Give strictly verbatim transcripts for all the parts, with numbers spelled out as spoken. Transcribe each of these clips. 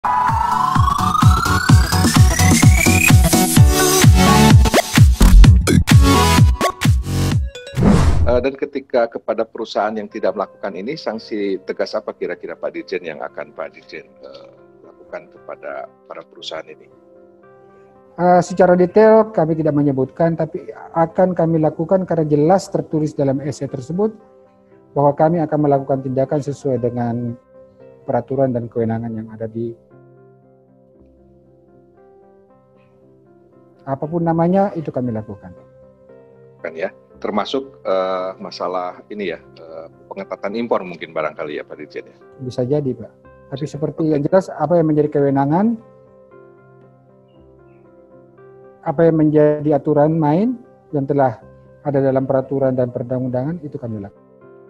Dan ketika kepada perusahaan yang tidak melakukan ini, sanksi tegas apa kira-kira Pak Dirjen yang akan Pak Dirjen uh, lakukan kepada para perusahaan ini? Uh, secara detail kami tidak menyebutkan, tapi akan kami lakukan karena jelas tertulis dalam S E tersebut bahwa kami akan melakukan tindakan sesuai dengan peraturan dan kewenangan yang ada di apapun namanya, itu kami lakukan. Kan ya. Termasuk uh, masalah ini ya, uh, pengetatan impor mungkin barangkali ya Pak Dirjen ya? Bisa jadi Pak, tapi seperti yang jelas apa yang menjadi kewenangan, apa yang menjadi aturan main yang telah ada dalam peraturan dan perundang-undangan, itu kami lakukan.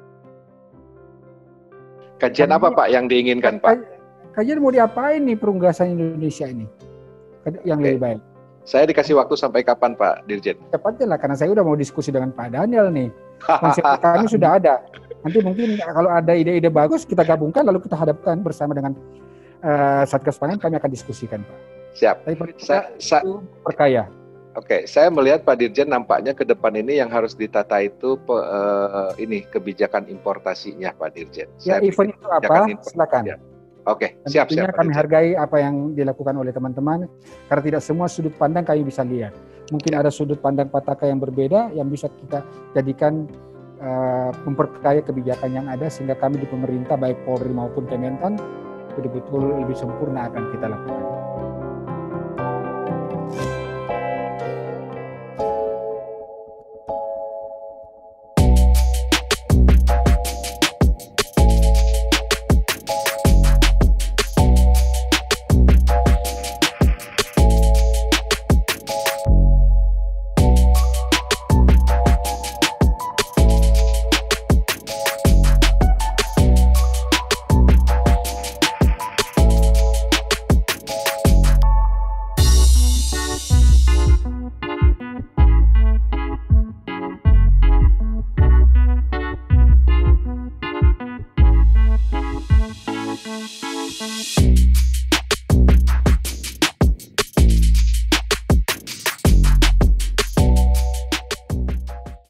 Kajian apa Pak yang diinginkan Pak? Kajian mau diapain nih perunggasan Indonesia ini, yang okay. lebih baik. Saya dikasih waktu sampai kapan Pak Dirjen? Cepatnya lah, karena saya udah mau diskusi dengan Pak Daniel nih. Konsep kami sudah ada. Nanti mungkin kalau ada ide-ide bagus kita gabungkan lalu kita hadapkan bersama dengan uh, Satgas Pangan, kami akan diskusikan Pak. Siap. Tapi saya, saya, itu perkaya. Oke, saya melihat Pak Dirjen nampaknya ke depan ini yang harus ditata itu uh, ini kebijakan importasinya Pak Dirjen. Ya, saya event itu apa? Silakan. Ya. Oke, siap, tentunya siap. Kami hargai apa yang dilakukan oleh teman-teman, karena tidak semua sudut pandang kami bisa lihat. Mungkin ada sudut pandang Pataka yang berbeda yang bisa kita jadikan uh, memperkaya kebijakan yang ada, sehingga kami di pemerintah baik Polri maupun Kementan betul-betul lebih sempurna akan kita lakukan. We'll be right back.